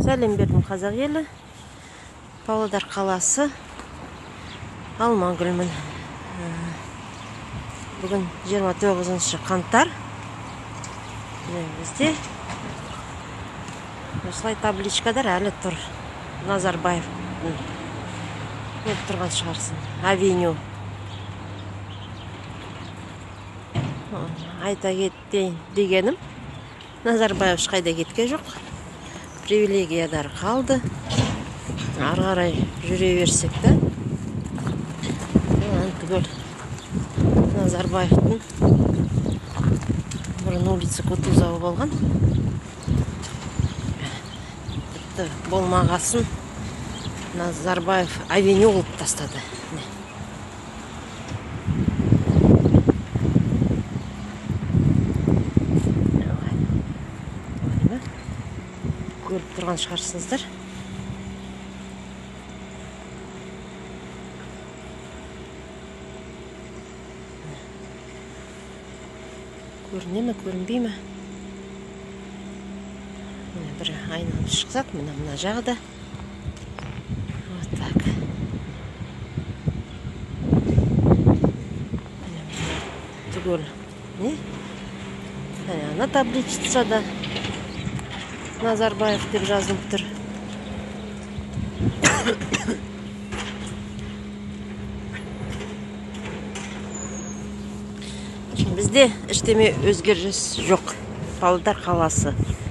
Сәлем бердім қазақ елі. Павлодар қаласы. Алмагүлмін. Бүгін 29 қаңтар. Бізде осылай табличкадар әлі тұр. Назарбаев көріп тұрған шығарсын. Авеню. Айта кетейін дегенім, Назарбаев ешқайда кеткен жоқ. Привилегиядар қалды. Ары қарай жүре берсек та. Түгел Назарбаевтың бұрын улица Кутузова болған. Тіпті болмағасын Назарбаев авеню қылып тастады. Көріп тұрған шығарсыңыздар. Көріне ме, көрінбей ме? Бір айналып шықсақ, мына жағы да. Вот так. Түгел. Не? Ана табличица да. Назарбаев деп жазылып тұр. Бізде ештеме өзгеріс жоқ. Павлодар қаласы.